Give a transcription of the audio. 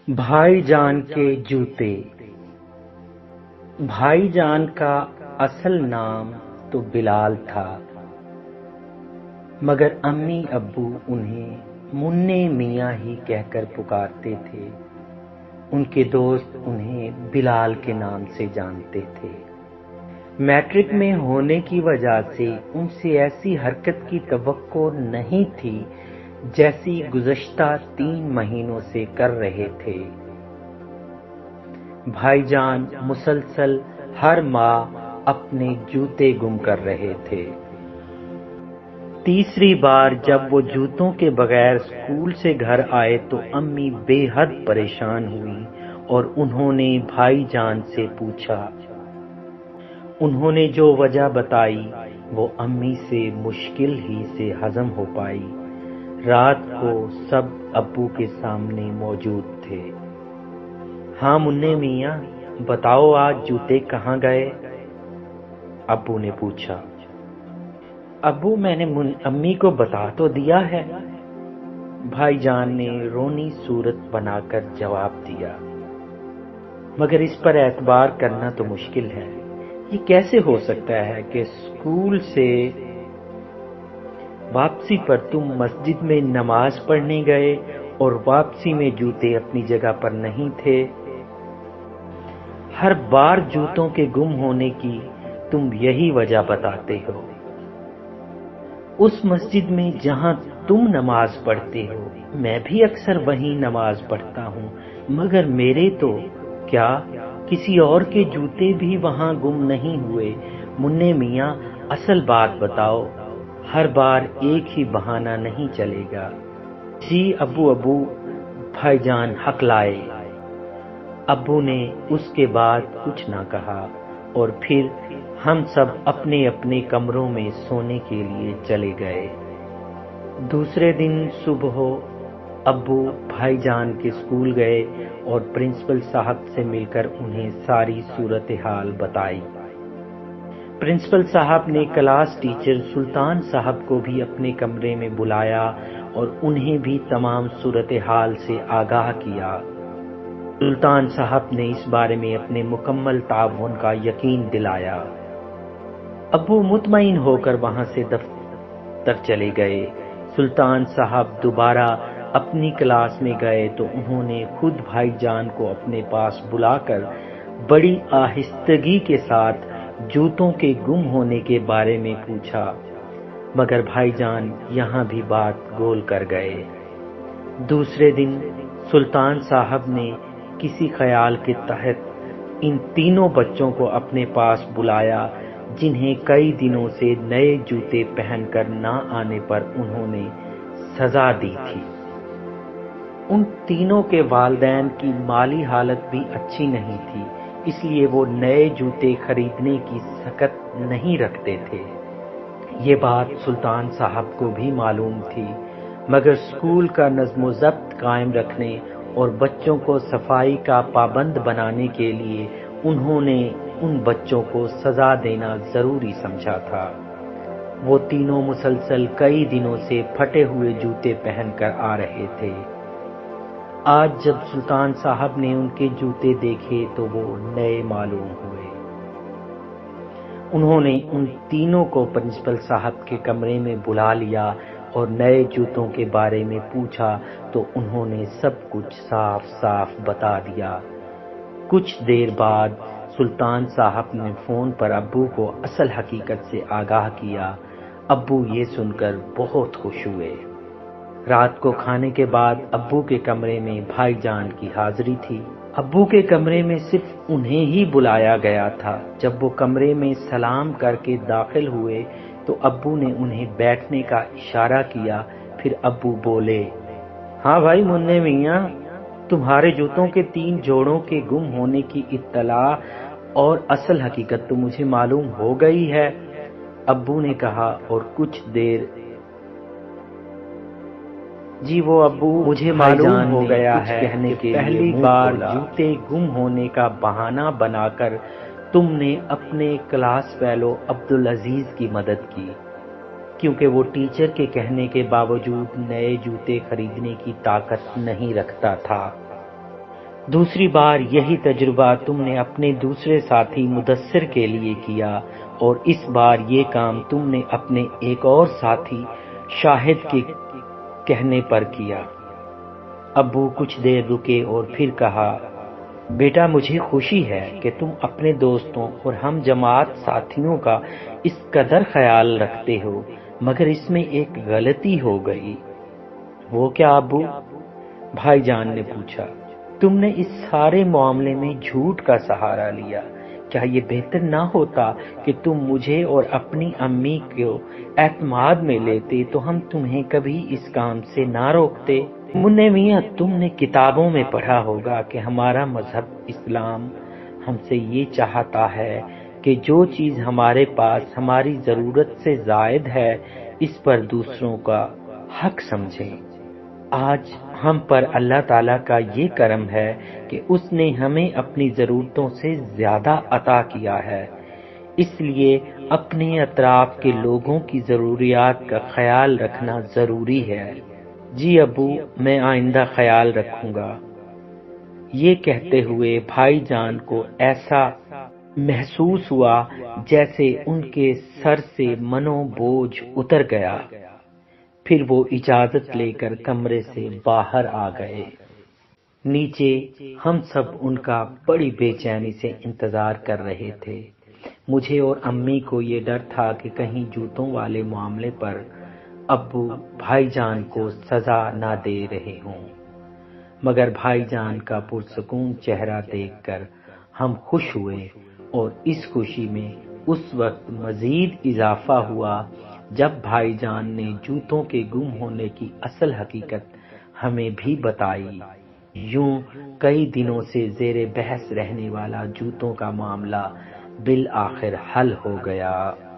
بھائی جان کے جوتے۔ بھائی جان کا اصل نام تو بلال تھا، مگر امی ابو انہیں منّے میاں ہی کہہ کر پکارتے تھے۔ ان کے دوست انہیں بلال کے نام سے جانتے تھے۔ میٹرک میں ہونے کی وجہ سے ان سے ایسی حرکت کی توقع نہیں تھی جیسی گزشتہ 3 مہینوں سے کر رہے تھے۔ بھائی جان مسلسل ہر ماہ اپنے جوتے گم کر رہے تھے۔ تیسری بار جب وہ جوتوں کے بغیر اسکول سے گھر آئے تو امی بے حد پریشان ہوئی اور انہوں نے بھائی جان سے پوچھا۔ انہوں نے جو وجہ بتائی وہ امی سے مشکل ہی سے ہضم ہو پائی۔ رات کو سب ابو کے سامنے موجود تھے۔ ہاں منّے میاں، بتاؤ آج جوتے کہاں گئے؟ ابو نے پوچھا۔ ابو میں نے امی کو بتا تو دیا ہے، بھائی جان نے رونی صورت بنا کر جواب دیا، مگر اس پر اعتبار کرنا تو مشکل ہے۔ یہ کیسے ہو سکتا ہے کہ اسکول سے واپسی پر تم مسجد میں نماز پڑھنے گئے اور واپسی میں جوتے اپنی جگہ پر نہیں تھے؟ ہر بار جوتوں کے گم ہونے کی تم یہی وجہ بتاتے ہو۔ اس مسجد میں جہاں تم نماز پڑھتے ہو میں بھی اکثر وہیں نماز پڑھتا ہوں، مگر میرے تو کیا کسی اور کے جوتے بھی وہاں گم نہیں ہوئے؟ منّے میاں اصل بات بتاؤ، ہر بار ایک ہی بہانہ نہیں چلے گا۔ جی ابو بھائی جان ہکلائے۔ ابو نے اس کے بعد کچھ نہ کہا اور پھر ہم سب اپنے اپنے کمروں میں سونے کے لیے چلے گئے۔ دوسرے دن صبح ابو بھائی جان کے اسکول گئے اور پرنسپل صاحب سے مل کر انہیں ساری صورتحال بتائی۔ پرنسپل صاحب نے کلاس ٹیچر سلطان صاحب کو بھی اپنے کمرے میں بلایا اور انہیں بھی تمام صورتحال سے آگاہ کیا۔ سلطان صاحب نے اس بارے میں اپنے مکمل تعاون کا یقین دلایا۔ ابو مطمئن ہو کر وہاں سے دفتر چلے گئے۔ سلطان صاحب دوبارہ اپنی کلاس میں گئے تو انہوں نے خود بھائی جان کو اپنے پاس بلا کر بڑی آہستگی کے ساتھ جوتوں کے گم ہونے کے بارے میں پوچھا، مگر بھائی جان یہاں بھی بات گول کر گئے۔ دوسرے دن سلطان صاحب نے کسی خیال کے تحت ان تینوں بچوں کو اپنے پاس بلایا جنہیں کئی دنوں سے نئے جوتے پہن کر نہ آنے پر انہوں نے سزا دی تھی۔ ان تینوں کے والدین کی مالی حالت بھی اچھی نہیں تھی، اس لیے وہ نئے جوتے خریدنے کی سکت نہیں رکھتے تھے۔ یہ بات سلطان صاحب کو بھی معلوم تھی، مگر اسکول کا نظم و ضبط قائم رکھنے اور بچوں کو صفائی کا پابند بنانے کے لیے انہوں نے ان بچوں کو سزا دینا ضروری سمجھا تھا۔ وہ تینوں مسلسل کئی دنوں سے پھٹے ہوئے جوتے پہن کر آ رہے تھے۔ آج جب سلطان صاحب نے ان کے جوتے دیکھے تو وہ نئے معلوم ہوئے۔ انہوں نے ان تینوں کو پرنسپل صاحب کے کمرے میں بلا لیا اور نئے جوتوں کے بارے میں پوچھا تو انہوں نے سب کچھ صاف صاف بتا دیا۔ کچھ دیر بعد سلطان صاحب نے فون پر ابو کو اصل حقیقت سے آگاہ کیا۔ ابو یہ سن کر بہت خوش ہوئے۔ رات کو کھانے کے بعد ابو کے کمرے میں بھائی جان کی حاضری تھی۔ ابو کے کمرے میں صرف انہیں ہی بلایا گیا تھا۔ جب وہ کمرے میں سلام کر کے داخل ہوئے تو ابو نے انہیں بیٹھنے کا اشارہ کیا، پھر ابو بولے، ہاں بھائی منّے میاں، تمہارے جوتوں کے 3 جوڑوں کے گم ہونے کی اطلاع اور اصل حقیقت تو مجھے معلوم ہو گئی ہے، ابو نے کہا اور کچھ دیر جی وہ ابو مجھے معلوم ہو گیا ہے کہ پہلی بار جوتے گم ہونے کا بہانہ بنا کر تم نے اپنے کلاس فیلو عبدالعزیز کی مدد کی، کیونکہ وہ ٹیچر کے کہنے کے باوجود نئے جوتے خریدنے کی طاقت نہیں رکھتا تھا۔ दूसरी बार यही तजुर्बा तुमने अपने दूसरे साथी मुदस्सिर के लिए किया और इस बार ये काम तुमने अपने एक और साथी शाहिद के कहने पर किया। अब्बू कुछ देर रुके और फिर कहा, बेटा मुझे खुशी है कि तुम अपने दोस्तों और हम जमात साथियों का इस कदर ख्याल रखते हो, मगर इसमें एक गलती हो गई। वो क्या अब्बू? भाईजान ने पूछा। तुमने इस सारे मामले में झूठ का सहारा लिया। क्या ये बेहतर ना होता कि तुम मुझे और अपनी अम्मी को एतमाद में लेते तो हम तुम्हें कभी इस काम से ना रोकते। मुन्ने मियाँ, तुमने किताबों में पढ़ा होगा कि हमारा मजहब इस्लाम हमसे ये चाहता है कि जो चीज़ हमारे पास हमारी ज़रूरत से ज़ायद है इस पर दूसरों का हक समझें। आज हम पर अल्लाह ताला का ये करम है कि उसने हमें अपनी ज़रूरतों से ज़्यादा अता किया है, इसलिए अपने अतराफ के लोगों की ज़रूरियात का ख्याल रखना ज़रूरी है। जी अब्बू, मैं आइंदा ख्याल रखूंगा। ये कहते हुए भाईजान को ऐसा महसूस हुआ जैसे उनके सर से मनो बोझ उतर गया। फिर वो इजाजत लेकर कमरे से बाहर आ गए। नीचे हम सब उनका बड़ी बेचैनी से इंतजार कर रहे थे। मुझे और अम्मी को ये डर था कि कहीं जूतों वाले मामले पर अब्बू भाईजान को सजा ना दे रहे हों, मगर भाईजान का पुरसकून चेहरा देखकर हम खुश हुए और इस खुशी में उस वक्त मजीद इजाफा हुआ जब भाईजान ने जूतों के गुम होने की असल हकीकत हमें भी बताई। यूं कई दिनों से ज़ेरे बहस रहने वाला जूतों का मामला बिल आखिर हल हो गया।